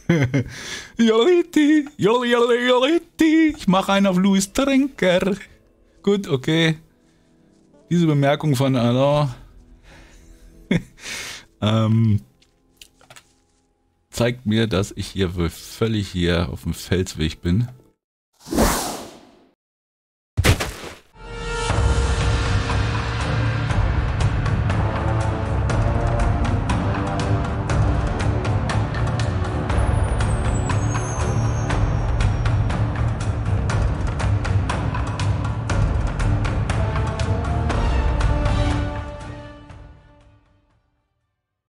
Joliti, joliti, ich mache einen auf Louis Trinker. Gut, okay. Diese Bemerkung von Alain zeigt mir, dass ich hier wohl völlig hier auf dem Felsweg bin.